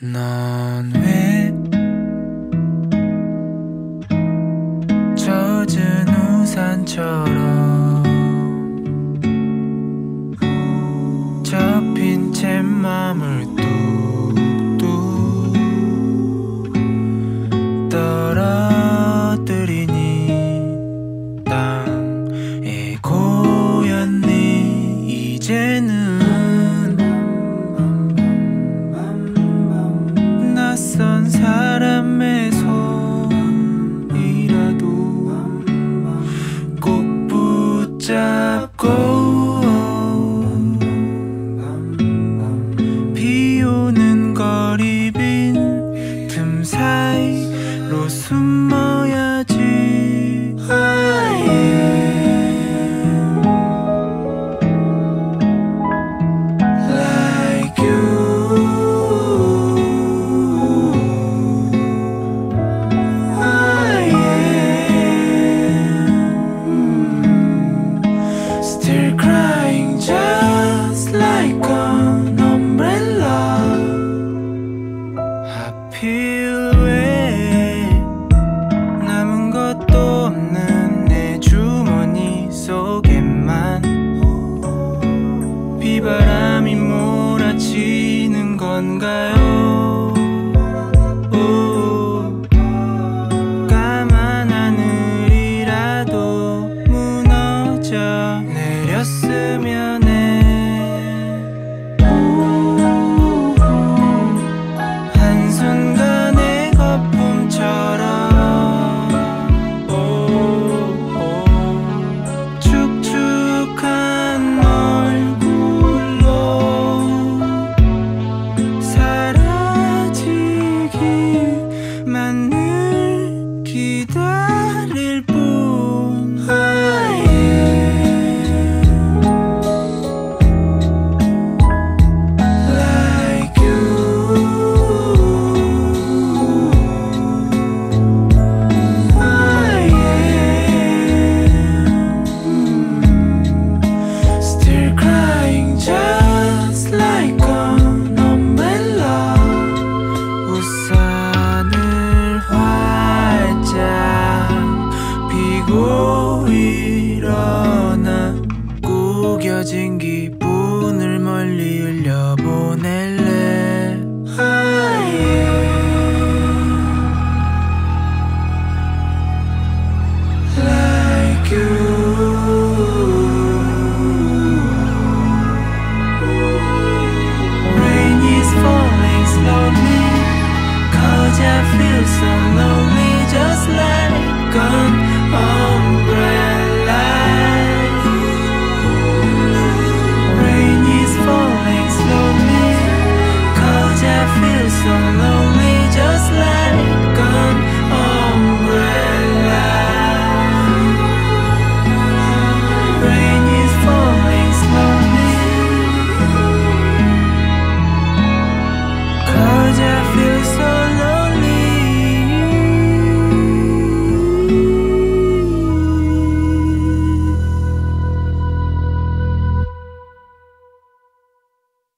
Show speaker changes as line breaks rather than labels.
넌 왜 젖은 우산처럼 접힌 채 맘을 뚝뚝 떨어뜨리니 땅에 고였니. 이제는 낯선 사람의 손이라도 꼭 붙잡고 비오는 거리 빈 틈 사이로 숨어야지. Like still crying just like an umbrella. 하필 왜 남은 것도 없는 내 주머니 속에만 비바람이 몰아치는 건가요?